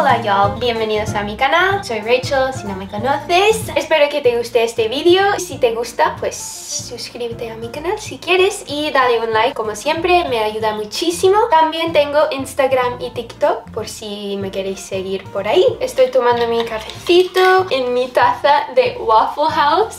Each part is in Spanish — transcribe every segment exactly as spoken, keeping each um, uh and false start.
Hola y'all, bienvenidos a mi canal, soy Rachel si no me conoces. Espero que te guste este vídeo, si te gusta pues suscríbete a mi canal si quieres y dale un like como siempre, me ayuda muchísimo. También tengo Instagram y TikTok por si me queréis seguir por ahí. Estoy tomando mi cafecito en mi taza de Waffle House.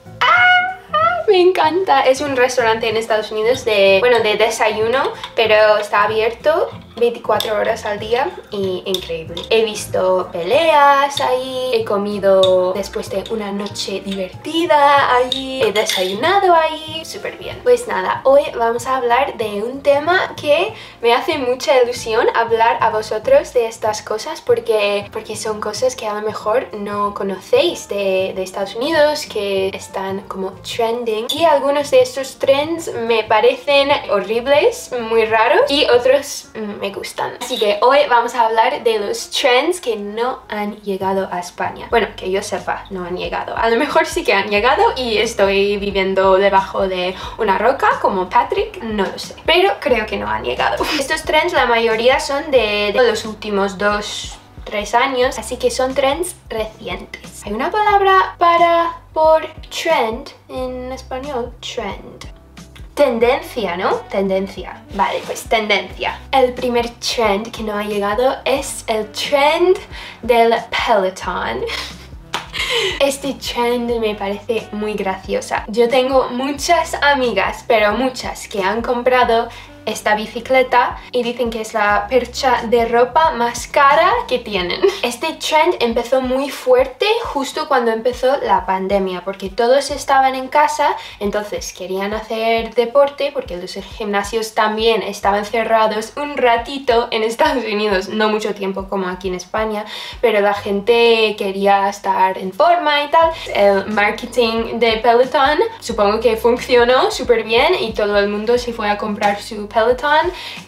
Me encanta, es un restaurante en Estados Unidos de, bueno, de desayuno, pero está abierto veinticuatro horas al día y increíble. He visto peleas ahí, he comido después de una noche divertida allí, he desayunado ahí, súper bien. Pues nada, hoy vamos a hablar de un tema que me hace mucha ilusión hablar a vosotros de estas cosas porque, porque son cosas que a lo mejor no conocéis de, de Estados Unidos, que están como trending, y algunos de estos trends me parecen horribles, muy raros, y otros me gustan. Así que hoy vamos a hablar de los trends que no han llegado a España. Bueno, que yo sepa, no han llegado. A lo mejor sí que han llegado y estoy viviendo debajo de una roca como Patrick, no lo sé. Pero creo que no han llegado. Estos trends la mayoría son de, de los últimos dos, tres años, así que son trends recientes. Hay una palabra para por trend en español, trend. Tendencia, ¿no? Tendencia. Vale, pues tendencia. El primer trend que no ha llegado es el trend del Peloton. Este trend me parece muy graciosa. Yo tengo muchas amigas, pero muchas, que han comprado esta bicicleta y dicen que es la percha de ropa más cara que tienen. Este trend empezó muy fuerte justo cuando empezó la pandemia, porque todos estaban en casa, entonces querían hacer deporte, porque los gimnasios también estaban cerrados un ratito en Estados Unidos, no mucho tiempo como aquí en España, pero la gente quería estar en forma y tal. El marketing de Peloton supongo que funcionó súper bien y todo el mundo se fue a comprar su Peloton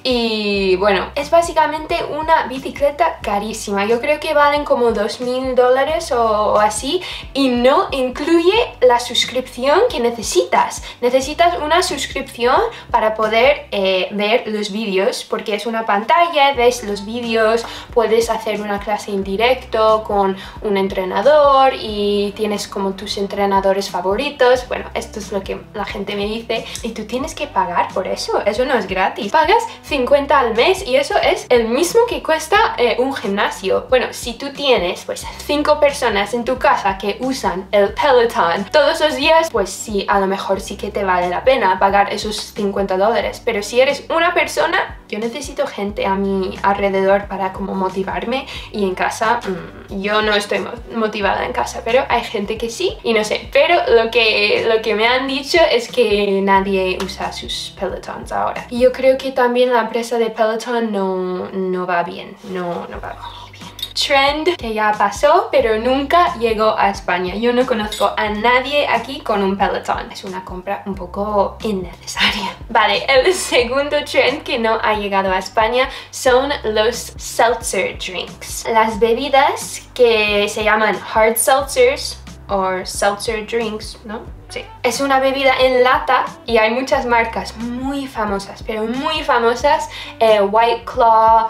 y bueno, es básicamente una bicicleta carísima. Yo creo que valen como dos mil dólares o así y no incluye la suscripción que necesitas. Necesitas una suscripción para poder eh, ver los vídeos, porque es una pantalla, ves los vídeos, puedes hacer una clase en directo con un entrenador y tienes como tus entrenadores favoritos. Bueno, esto es lo que la gente me dice y tú tienes que pagar por eso, eso no es gratis. Pagas cincuenta al mes y eso es el mismo que cuesta eh, un gimnasio. Bueno, si tú tienes pues cinco personas en tu casa que usan el Peloton todos los días, pues sí, a lo mejor sí que te vale la pena pagar esos cincuenta dólares. Pero si eres una persona, yo necesito gente a mi alrededor para como motivarme y en casa mmm, yo no estoy motivada en casa, pero hay gente que sí y no sé. Pero lo que, lo que me han dicho es que nadie usa sus Pelotons ahora. Y yo creo que también la empresa de Peloton no, no va bien, no, no va bien. Trend que ya pasó, pero nunca llegó a España. Yo no conozco a nadie aquí con un Peloton. Es una compra un poco innecesaria. Vale, el segundo trend que no ha llegado a España son los seltzer drinks. Las bebidas que se llaman hard seltzers o seltzer drinks, ¿no? Sí. Es una bebida en lata y hay muchas marcas muy famosas, pero muy famosas. Eh, White Claw,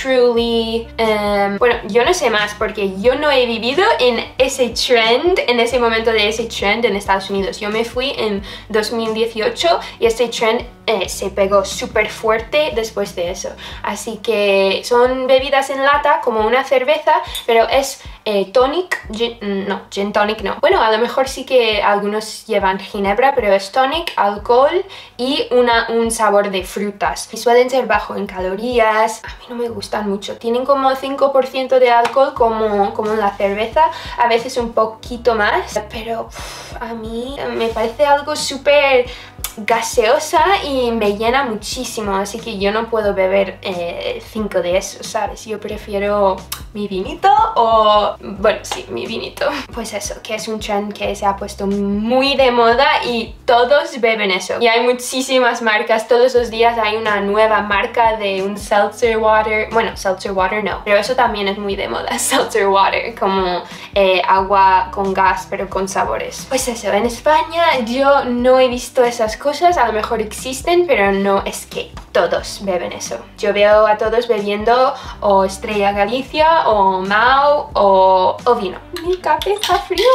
Truly, um, bueno, yo no sé más porque yo no he vivido en ese trend, en ese momento de ese trend en Estados Unidos. Yo me fui en dos mil dieciocho y este trend eh, se pegó súper fuerte después de eso. Así que son bebidas en lata como una cerveza, pero es eh, tonic, gin, no, gin tonic no. Bueno, a lo mejor sí que algunos llevan ginebra, pero es tonic, alcohol y una, un sabor de frutas. Y suelen ser bajo en calorías. A mí no me gustan mucho. Tienen como cinco por ciento de alcohol como, como la cerveza, a veces un poquito más, pero uff, a mí me parece algo súper gaseosa y me llena muchísimo, así que yo no puedo beber eh, cinco de esos, ¿sabes? Yo prefiero mi vinito o... bueno, sí, mi vinito. Pues eso, que es un trend que se ha puesto muy de moda y todos beben eso. Y hay muchísimas marcas, todos los días hay una nueva marca de un seltzer water. Bueno, seltzer water no, pero eso también es muy de moda, seltzer water, como eh, agua con gas pero con sabores. Pues eso, en España yo no he visto esas cosas, a lo mejor existen, pero no es que todos beben eso. Yo veo a todos bebiendo o Estrella Galicia o Mao o, o vino. Mi café está frío.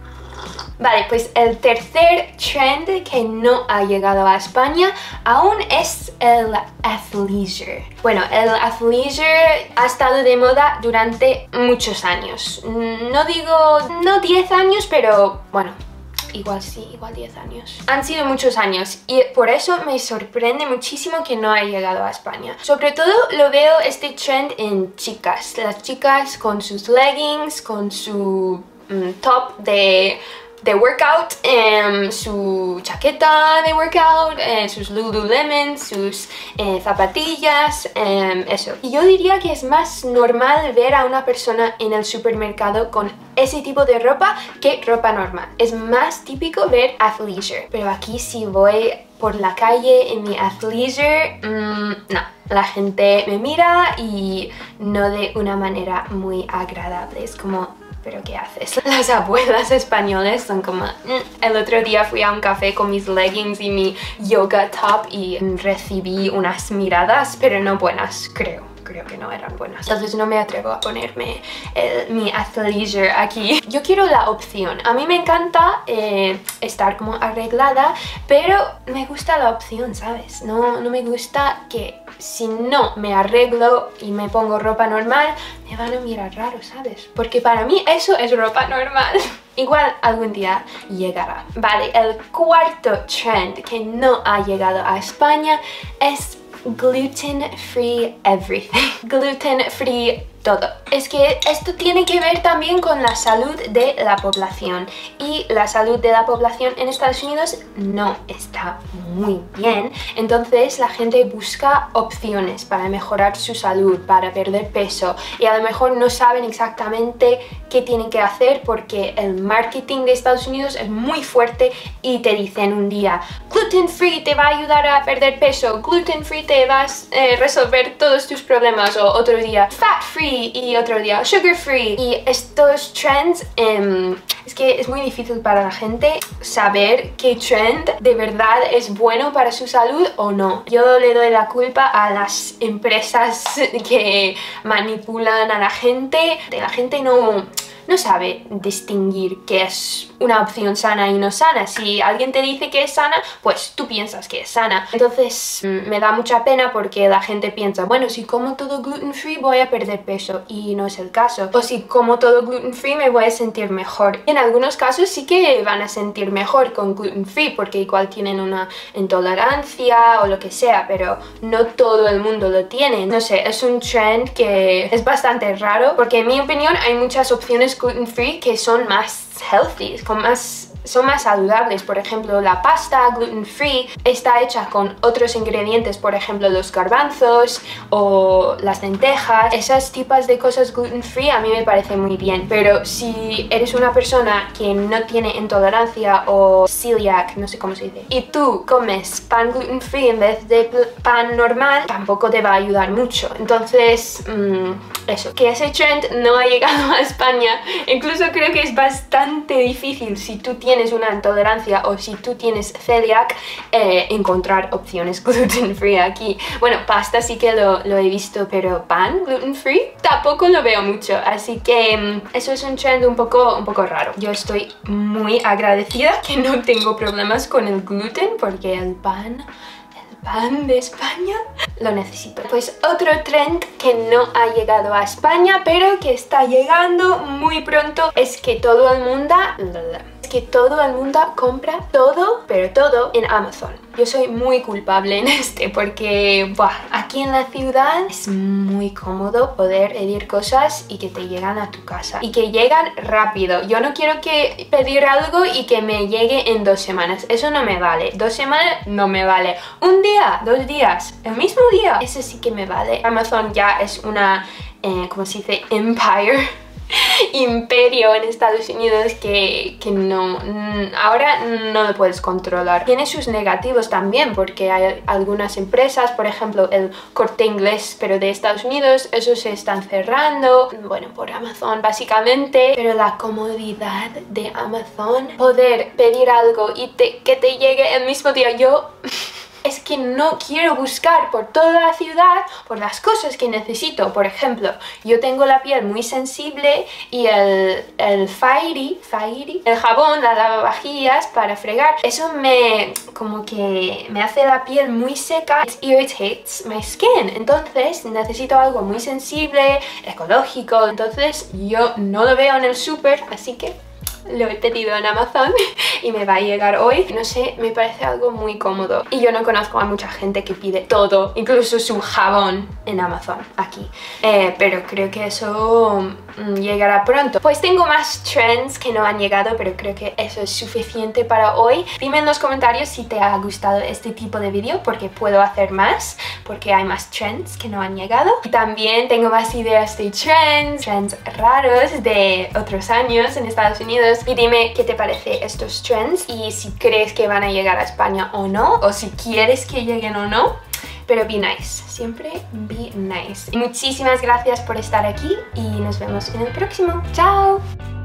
Vale, pues el tercer trend que no ha llegado a España aún es el athleisure. Bueno, el athleisure ha estado de moda durante muchos años. No digo, no diez años, pero bueno, igual sí, igual diez años. Han sido muchos años y por eso me sorprende muchísimo que no haya llegado a España. Sobre todo lo veo este trend en chicas. Las chicas con sus leggings, con su mm, top de... de workout, eh, su chaqueta de workout, eh, sus Lululemon, sus eh, zapatillas, eh, eso. Y yo diría que es más normal ver a una persona en el supermercado con ese tipo de ropa que ropa normal. Es más típico ver athleisure. Pero aquí si voy por la calle en mi athleisure, mmm, no. La gente me mira y no de una manera muy agradable. Es como... ¿pero qué haces? Las abuelas españolas son como... Mm. El otro día fui a un café con mis leggings y mi yoga top y recibí unas miradas, pero no buenas, creo. Creo que no eran buenas. Entonces no me atrevo a ponerme el, mi athleisure aquí. Yo quiero la opción. A mí me encanta eh, estar como arreglada, pero me gusta la opción, ¿sabes? No, no me gusta que si no me arreglo y me pongo ropa normal, me van a mirar raro, ¿sabes? Porque para mí eso es ropa normal. Igual algún día llegará. Vale, el cuarto trend que no ha llegado a España es gluten free everything. Gluten free todo. Es que esto tiene que ver también con la salud de la población y la salud de la población en Estados Unidos no está muy bien. Entonces la gente busca opciones para mejorar su salud, para perder peso y a lo mejor no saben exactamente qué tienen que hacer porque el marketing de Estados Unidos es muy fuerte y te dicen un día gluten free te va a ayudar a perder peso, gluten free te va a eh, resolver todos tus problemas, o otro día fat free y otro día sugar free. Y estos trends, eh, es que es muy difícil para la gente saber qué trend de verdad es bueno para su salud o no. Yo le doy la culpa a las empresas que manipulan a la gente. La gente no... no sabe distinguir qué es una opción sana y no sana. Si alguien te dice que es sana, pues tú piensas que es sana. Entonces me da mucha pena porque la gente piensa, bueno, si como todo gluten free voy a perder peso, y no es el caso. O si como todo gluten free me voy a sentir mejor. En algunos casos sí que van a sentir mejor con gluten free porque igual tienen una intolerancia o lo que sea, pero no todo el mundo lo tiene. No sé, es un trend que es bastante raro porque en mi opinión hay muchas opciones gluten free que son más healthy, con más, son más saludables. Por ejemplo, la pasta gluten free está hecha con otros ingredientes, por ejemplo los garbanzos o las lentejas. Esas tipos de cosas gluten free a mí me parece muy bien, pero si eres una persona que no tiene intolerancia o celiac, no sé cómo se dice, y tú comes pan gluten free en vez de pan normal, tampoco te va a ayudar mucho. Entonces, mmm, eso, que ese trend no ha llegado a España. Incluso creo que es bastante difícil si tú tienes una intolerancia o si tú tienes celiac eh, encontrar opciones gluten free aquí. Bueno, pasta sí que lo, lo he visto, pero pan gluten free tampoco lo veo mucho, así que um, eso es un trend un poco, un poco raro. Yo estoy muy agradecida que no tengo problemas con el gluten porque el pan... pan de España lo necesito. Pues otro trend que no ha llegado a España pero que está llegando muy pronto es que todo el mundo es que todo el mundo compra todo, pero todo en Amazon. Yo soy muy culpable en este porque buah, aquí en la ciudad es muy cómodo poder pedir cosas y que te llegan a tu casa y que llegan rápido. Yo no quiero que pedir algo y que me llegue en dos semanas. Eso no me vale. Dos semanas no me vale. Un día, dos días, el mismo día, eso sí que me vale. Amazon ya es una, eh, ¿cómo se dice? Empire. Imperio en Estados Unidos que, que no, ahora no lo puedes controlar. Tiene sus negativos también porque hay algunas empresas, por ejemplo el Corte Inglés, pero de Estados Unidos, esos se están cerrando, bueno, por Amazon básicamente. Pero la comodidad de Amazon, poder pedir algo y te, que te llegue el mismo día, yo... es que no quiero buscar por toda la ciudad por las cosas que necesito. Por ejemplo, yo tengo la piel muy sensible y el, el Fairy, Fairy, el jabón, la lavavajillas para fregar, eso me como que me hace la piel muy seca. It irritates my skin. Entonces necesito algo muy sensible, ecológico. Entonces yo no lo veo en el súper, así que lo he pedido en Amazon y me va a llegar hoy. No sé, me parece algo muy cómodo. Y yo no conozco a mucha gente que pide todo, incluso su jabón, en Amazon, aquí. Eh, pero creo que eso mm, llegará pronto. Pues tengo más trends que no han llegado, pero creo que eso es suficiente para hoy. Dime en los comentarios si te ha gustado este tipo de vídeo, porque puedo hacer más, porque hay más trends que no han llegado. Y también tengo más ideas de trends, trends raros de otros años en Estados Unidos. Y dime qué te parece estos trends y si crees que van a llegar a España o no, o si quieres que lleguen o no. Pero be nice, siempre be nice. Y muchísimas gracias por estar aquí y nos vemos en el próximo. ¡Chao!